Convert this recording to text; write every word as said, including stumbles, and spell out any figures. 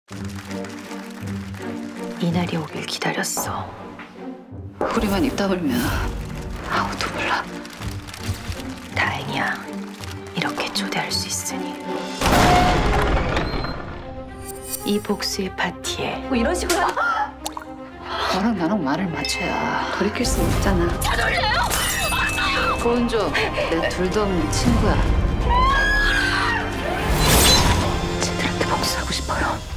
이날이 오길 기다렸어. 우리만 입 다물면 아무도 몰라. 다행이야. 이렇게 초대할 수 있으니. 이 복수의 파티에 뭐 이런 식으로 너랑 나랑 말을 맞춰야 돌이킬 수 없잖아. 차돌려요! 고은조, 내 둘도 없는 친구야. 쟤들한테 복수하고 싶어요.